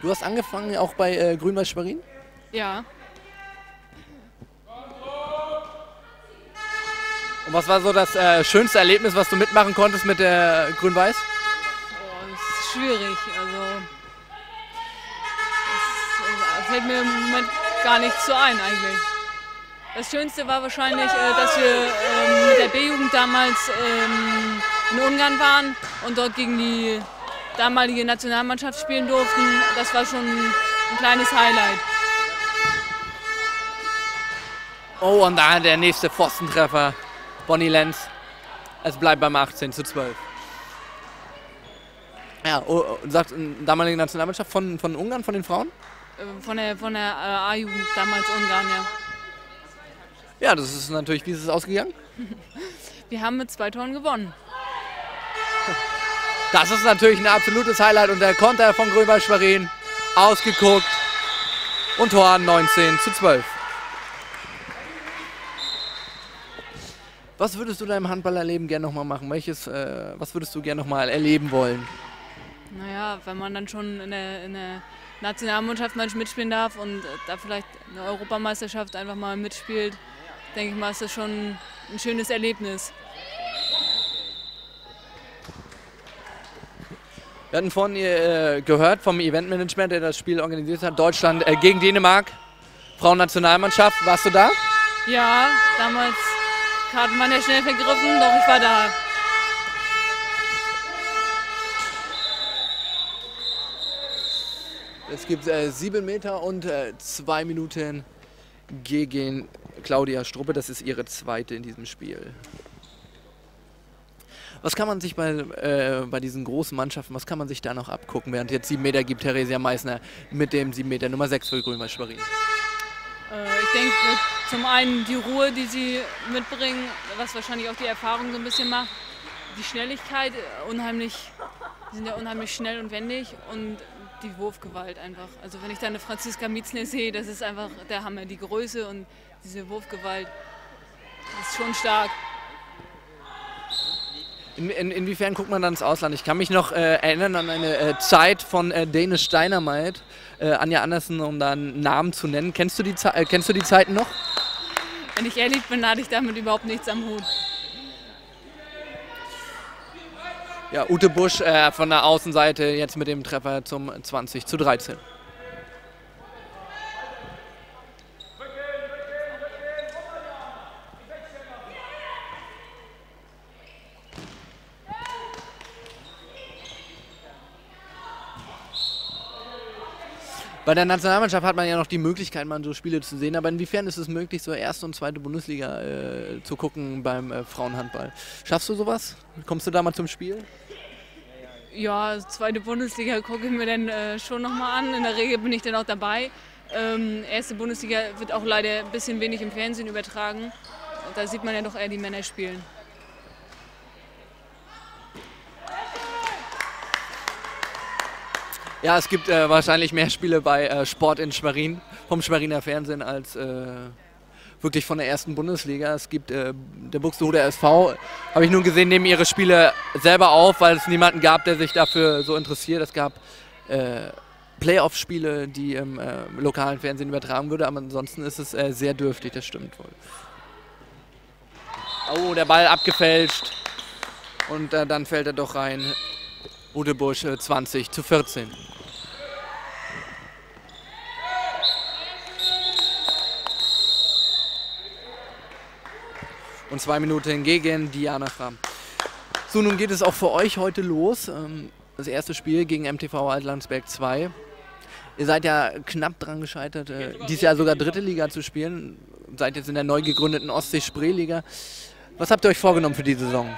Du hast angefangen auch bei Grün-Weiß Schwerin? Ja. Und was war so das schönste Erlebnis, was du mitmachen konntest mit der Grün-Weiß? Oh, das ist schwierig. Also das fällt mir im Moment gar nichts so ein eigentlich. Das Schönste war wahrscheinlich, dass wir mit der B-Jugend damals in Ungarn waren und dort gegen die damalige Nationalmannschaft spielen durften. Das war schon ein kleines Highlight. Oh, und da der nächste Pfostentreffer. Bonnie Lenz. Es bleibt beim 18:12. Ja, und sagt damalige Nationalmannschaft von Ungarn, von den Frauen? Von der A-Jugend, damals Ungarn, ja. Ja, das ist natürlich, wie ist es ausgegangen? Wir haben mit 2 Toren gewonnen. Das ist natürlich ein absolutes Highlight und der Konter von Grün-Weiß Schwerin ausgeguckt und Tor 19:12. Was würdest du deinem Handballerleben gerne nochmal machen? Was würdest du gerne nochmal erleben wollen? Naja, wenn man dann schon in der Nationalmannschaft mitspielen darf und da vielleicht eine Europameisterschaft einfach mal mitspielt, denke ich mal, ist das schon ein schönes Erlebnis. Wir hatten vorhin gehört vom Eventmanagement, der das Spiel organisiert hat, Deutschland gegen Dänemark, Frauennationalmannschaft. Warst du da? Ja, damals hat man ja schnell vergriffen, doch ich war da. Es gibt 7 Meter und 2 Minuten gegen Claudia Struppe. Das ist ihre zweite in diesem Spiel. Was kann man sich bei diesen großen Mannschaften, was kann man sich da noch abgucken, während jetzt 7 Meter gibt Theresia Meissner mit dem 7 Meter Nummer 6 für Grün-Weiß Schwerin? Ich denke zum einen die Ruhe, die sie mitbringen, was wahrscheinlich auch die Erfahrung so ein bisschen macht. Die Schnelligkeit, sie sind ja unheimlich schnell und wendig und die Wurfgewalt einfach. Also wenn ich da eine Franziska Mietzner sehe, das ist einfach der Hammer. Die Größe und diese Wurfgewalt, das ist schon stark. Inwiefern guckt man dann ins Ausland? Ich kann mich noch erinnern an eine Zeit von Dänisch Dynamite, Anja Andersen, um da einen Namen zu nennen. Kennst du die Zeiten noch? Wenn ich ehrlich bin, hatte ich damit überhaupt nichts am Hut. Ja, Ute Busch von der Außenseite jetzt mit dem Treffer zum 20:13. Bei der Nationalmannschaft hat man ja noch die Möglichkeit, mal so Spiele zu sehen, aber inwiefern ist es möglich, so erste und zweite Bundesliga zu gucken beim Frauenhandball? Schaffst du sowas? Kommst du da mal zum Spiel? Ja, zweite Bundesliga gucke ich mir dann schon nochmal an. In der Regel bin ich dann auch dabei. Erste Bundesliga wird auch leider ein bisschen wenig im Fernsehen übertragen. Da sieht man ja doch eher die Männer spielen. Ja, es gibt wahrscheinlich mehr Spiele bei Sport in Schwerin, vom Schweriner Fernsehen, als wirklich von der ersten Bundesliga. Es gibt der Buxtehuder SV, habe ich nun gesehen, nehmen ihre Spiele selber auf, weil es niemanden gab, der sich dafür so interessiert. Es gab Playoff-Spiele, die im lokalen Fernsehen übertragen würde, aber ansonsten ist es sehr dürftig, das stimmt wohl. Oh, der Ball abgefälscht und dann fällt er doch rein. Ute Busch 20:14. Und 2 Minuten gegen Diana Fram. So, nun geht es auch für euch heute los. Das erste Spiel gegen MTV Altlandsberg 2. Ihr seid ja knapp dran gescheitert, dieses Jahr sogar dritte Liga zu spielen. Seid jetzt in der neu gegründeten Ostsee-Spree-Liga. Was habt ihr euch vorgenommen für die Saison?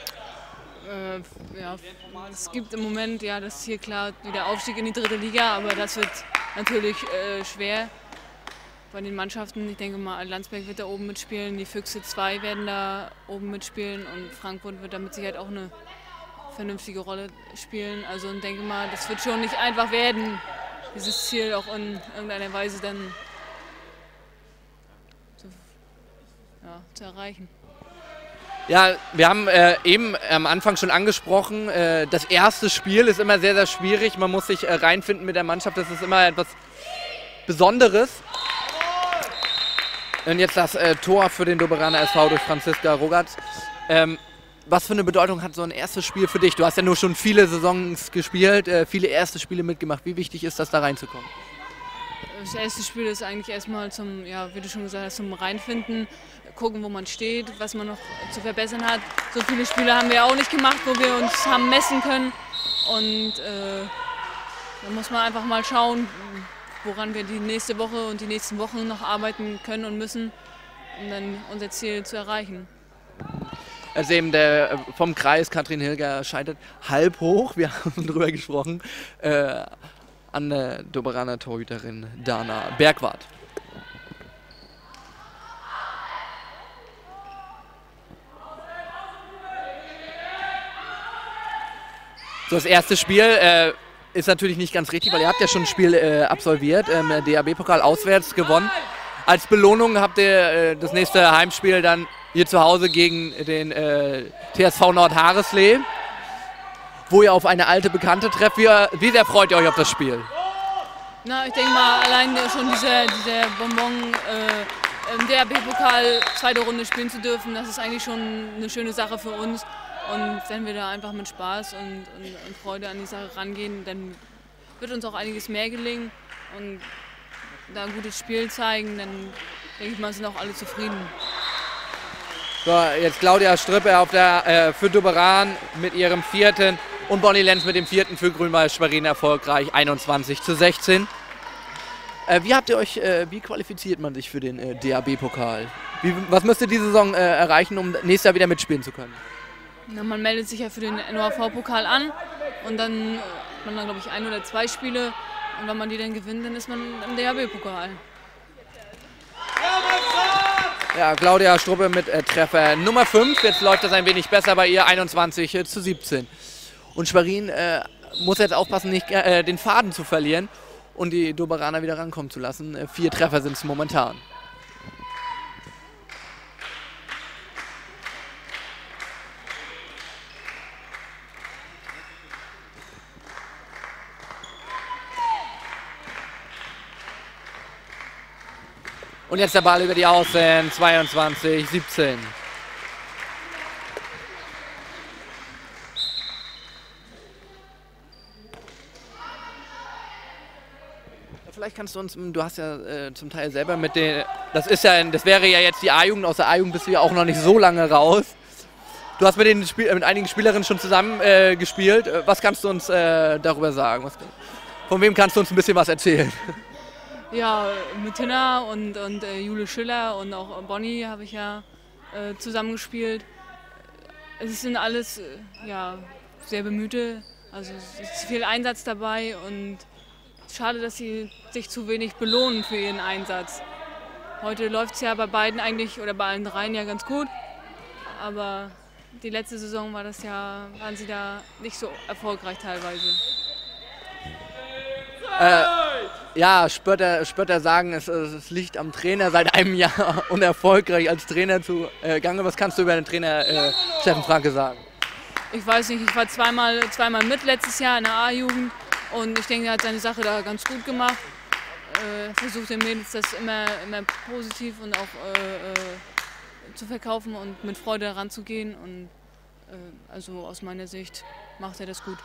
Ja, es gibt im Moment ja das hier klar wieder Aufstieg in die dritte Liga, aber das wird natürlich schwer bei den Mannschaften. Ich denke mal, Landsberg wird da oben mitspielen, die Füchse 2 werden da oben mitspielen und Frankfurt wird da mit Sicherheit auch eine vernünftige Rolle spielen. Also ich denke mal, das wird schon nicht einfach werden, dieses Ziel auch in irgendeiner Weise dann zu erreichen. Ja, wir haben eben am Anfang schon angesprochen, das erste Spiel ist immer sehr, sehr schwierig. Man muss sich reinfinden mit der Mannschaft, das ist immer etwas Besonderes. Und jetzt das Tor für den Doberaner SV durch Franziska Rogatz. Was für eine Bedeutung hat so ein erstes Spiel für dich? Du hast ja nur schon viele Saisons gespielt, viele erste Spiele mitgemacht. Wie wichtig ist das, da reinzukommen? Das erste Spiel ist eigentlich erstmal zum, ja, wie du schon gesagt hast, zum Reinfinden, gucken, wo man steht, was man noch zu verbessern hat. So viele Spiele haben wir auch nicht gemacht, wo wir uns haben messen können. Und da muss man einfach mal schauen, woran wir die nächste Woche und die nächsten Wochen noch arbeiten können und müssen, um dann unser Ziel zu erreichen. Also eben vom Kreis Katrin Hilger scheitert halb hoch, wir haben drüber gesprochen, an der Doberaner Torhüterin Dana Bergwart. So, das erste Spiel ist natürlich nicht ganz richtig, weil ihr habt ja schon ein Spiel absolviert, DHB-Pokal auswärts gewonnen. Als Belohnung habt ihr das nächste Heimspiel dann hier zu Hause gegen den TSV Nordhareslee, wo ihr auf eine alte Bekannte trefft. Wie sehr freut ihr euch auf das Spiel? Na, ich denke mal, allein schon dieser Bonbon im DHB-Pokal zweite Runde spielen zu dürfen, das ist eigentlich schon eine schöne Sache für uns. Und wenn wir da einfach mit Spaß und Freude an die Sache rangehen, dann wird uns auch einiges mehr gelingen und da ein gutes Spiel zeigen, dann denke ich mal, sind auch alle zufrieden. So, jetzt Claudia Strippe auf für Doberan mit ihrem 4. und Bonnie Lenz mit dem 4. für Grün-Weiß Schwerin erfolgreich 21:16. Wie qualifiziert man sich für den DHB-Pokal? Was müsst ihr diese Saison erreichen, um nächstes Jahr wieder mitspielen zu können? Na, man meldet sich ja für den NOAV-Pokal an und dann hat man dann, glaube ich, 1 oder 2 Spiele und wenn man die dann gewinnt, dann ist man im DHB-Pokal. Ja, Claudia Struppe mit Treffer Nummer 5. Jetzt läuft das ein wenig besser bei ihr, 21:17. Und Schwerin muss jetzt aufpassen, nicht den Faden zu verlieren und die Doberaner wieder rankommen zu lassen. 4 Treffer sind es momentan. Und jetzt der Ball über die Außen, 22:17. Vielleicht kannst du uns, du hast ja zum Teil selber mit den, das wäre ja jetzt die A-Jugend, aus der A-Jugend bist du ja auch noch nicht so lange raus. Du hast mit einigen Spielerinnen schon zusammen gespielt. Was kannst du uns darüber sagen? Von wem kannst du uns ein bisschen was erzählen? Ja, mit Tina und Jule Schiller und auch Bonnie habe ich ja zusammengespielt. Es sind alles ja, sehr Bemühte, also es ist viel Einsatz dabei und schade, dass sie sich zu wenig belohnen für ihren Einsatz. Heute läuft es ja bei beiden eigentlich, oder bei allen dreien ja ganz gut, aber die letzte Saison waren sie da nicht so erfolgreich teilweise. Ja, Spötter sagen, es liegt am Trainer, seit einem Jahr unerfolgreich als Trainer zu Gange. Was kannst du über den Trainer Steffen Franke sagen? Ich weiß nicht, ich war zweimal mit letztes Jahr in der A-Jugend und ich denke, er hat seine Sache da ganz gut gemacht. Versucht den Mädels das immer positiv und auch zu verkaufen und mit Freude heranzugehen. Und also aus meiner Sicht macht er das gut.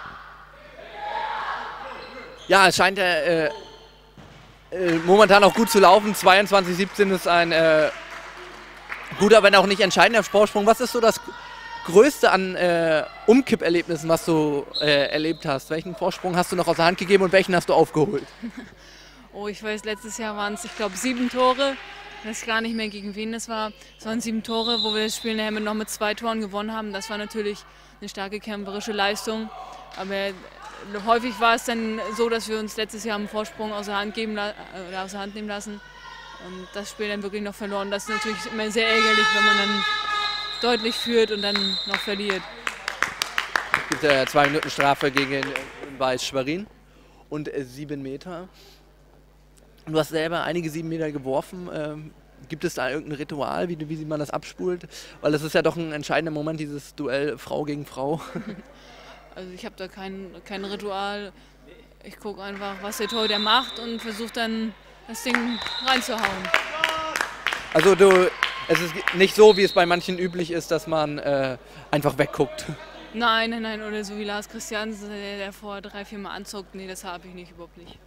Ja, es scheint momentan auch gut zu laufen. 22:17 ist ein guter, wenn auch nicht entscheidender Vorsprung. Was ist so das Größte an Umkipperlebnissen, was du erlebt hast? Welchen Vorsprung hast du noch aus der Hand gegeben und welchen hast du aufgeholt? Oh, ich weiß, letztes Jahr waren es, ich glaube, 7 Tore. Ich weiß gar nicht mehr, gegen wen das war. Es waren 7 Tore, wo wir das Spiel nachher noch mit 2 Toren gewonnen haben. Das war natürlich eine starke kämpferische Leistung. Aber häufig war es dann so, dass wir uns letztes Jahr einen Vorsprung aus der Hand nehmen lassen und das Spiel dann wirklich noch verloren. Das ist natürlich immer sehr ärgerlich, wenn man dann deutlich führt und dann noch verliert. Es gibt 2 Minuten Strafe gegen Weiß Schwerin und 7 Meter. Du hast selber einige 7 Meter geworfen. Gibt es da irgendein Ritual, wie man das abspult? Weil das ist ja doch ein entscheidender Moment, dieses Duell Frau gegen Frau. Also ich habe da kein Ritual. Ich gucke einfach, was der Torhüter macht und versuche dann das Ding reinzuhauen. Also es ist nicht so, wie es bei manchen üblich ist, dass man einfach wegguckt. Nein, oder so wie Lars Christiansen, der vor 3-4 Mal anzockt. Nee, das habe ich nicht, überhaupt nicht.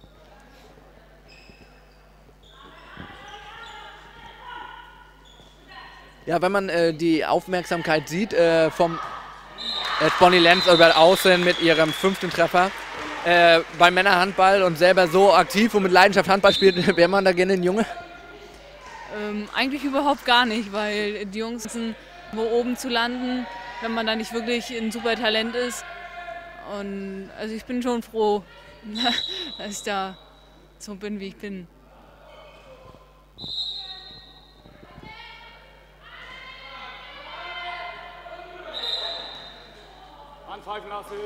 Ja, wenn man die Aufmerksamkeit sieht vom Bonnie Lenz über Außen mit ihrem 5. Treffer beim Männerhandball und selber so aktiv und mit Leidenschaft Handball spielt, wäre man da gerne ein Junge? Eigentlich überhaupt gar nicht, weil die Jungs sind, wo oben zu landen, wenn man da nicht wirklich ein super Talent ist. Und also ich bin schon froh, dass ich da so bin, wie ich bin. Anpfeifen lassen.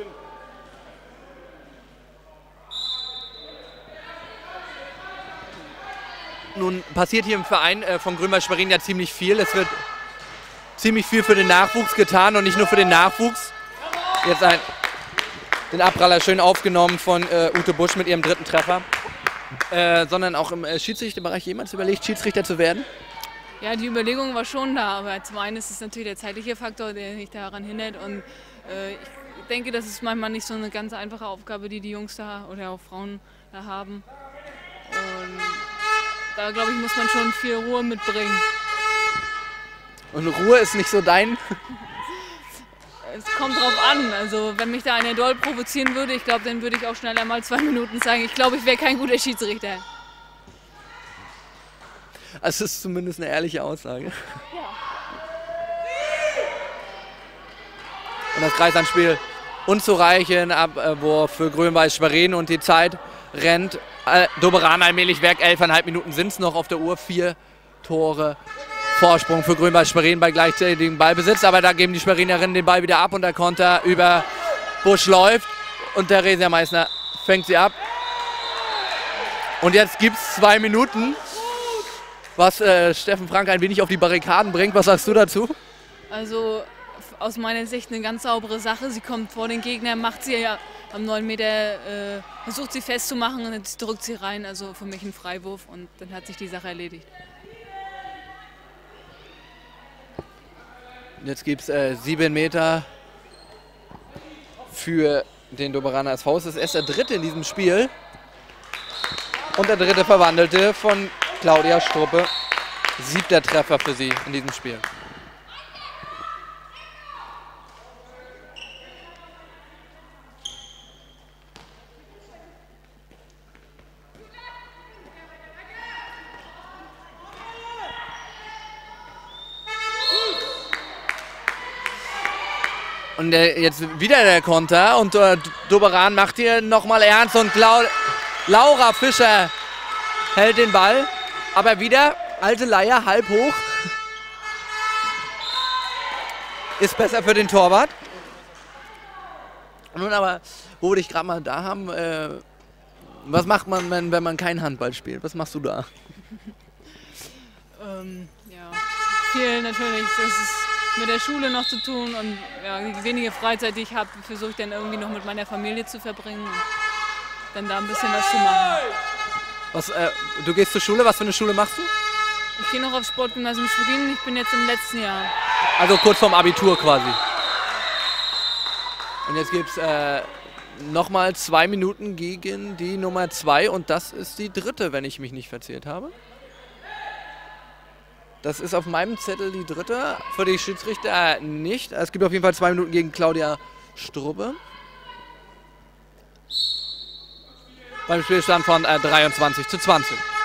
Nun passiert hier im Verein von Grünwald-Schwerin ja ziemlich viel. Es wird ziemlich viel für den Nachwuchs getan und nicht nur für den Nachwuchs. Jetzt den Abpraller schön aufgenommen von Ute Busch mit ihrem 3. Treffer. Sondern auch im Schiedsrichterbereich jemals überlegt, Schiedsrichter zu werden? Ja, die Überlegung war schon da, aber zum einen ist es natürlich der zeitliche Faktor, der mich daran hindert. Und ich denke, das ist manchmal nicht so eine ganz einfache Aufgabe, die Jungs da oder auch Frauen da haben. Und da, glaube ich, muss man schon viel Ruhe mitbringen. Und Ruhe ist nicht so dein? Es kommt drauf an. Also wenn mich da einer doll provozieren würde, ich glaube, dann würde ich auch schneller mal 2 Minuten sagen. Ich glaube, ich wäre kein guter Schiedsrichter. Das ist zumindest eine ehrliche Aussage. Ja. Und das Kreisanspiel unzureichend, Abwurf für Grün-Weiß-Schwerin und die Zeit rennt. Doberan allmählich weg, 11,5 Minuten sind es noch auf der Uhr, 4 Tore Vorsprung für Grün-Weiß-Schwerin bei gleichzeitigem Ballbesitz, aber da geben die Schwerinerinnen den Ball wieder ab und der Konter über Busch läuft und der Theresia Meissner fängt sie ab. Und jetzt gibt es 2 Minuten, was Steffen Frank ein wenig auf die Barrikaden bringt. Was sagst du dazu? Also aus meiner Sicht eine ganz saubere Sache. Sie kommt vor den Gegner, macht sie ja am 9 Meter, versucht sie festzumachen und jetzt drückt sie rein. Also für mich ein Freiwurf und dann hat sich die Sache erledigt. Jetzt gibt es 7 Meter für den Doberaner SV. Es ist erst der 3. in diesem Spiel. Und der 3. verwandelte von Claudia Struppe. 7. Treffer für sie in diesem Spiel. Und jetzt wieder der Konter und Doberan macht hier nochmal ernst und Laura Fischer hält den Ball. Aber wieder alte Leier, halb hoch. Ist besser für den Torwart. Nun aber, wo wir dich gerade mal da haben, was macht man, wenn man kein Handball spielt? Was machst du da? Ja, viel natürlich. Das ist mit der Schule noch zu tun und ja, die wenige Freizeit, die ich habe, versuche ich dann irgendwie noch mit meiner Familie zu verbringen und dann da ein bisschen was zu machen. Du gehst zur Schule, was für eine Schule machst du? Ich gehe noch aufs Sportgymnasium Schwerin, ich bin jetzt im letzten Jahr. Also kurz vorm Abitur quasi. Und jetzt gibt es nochmal 2 Minuten gegen die Nummer 2 und das ist die 3., wenn ich mich nicht verzählt habe. Das ist auf meinem Zettel die 3., für die Schiedsrichter nicht. Es gibt auf jeden Fall 2 Minuten gegen Claudia Struppe. Beim Spielstand von 23:20.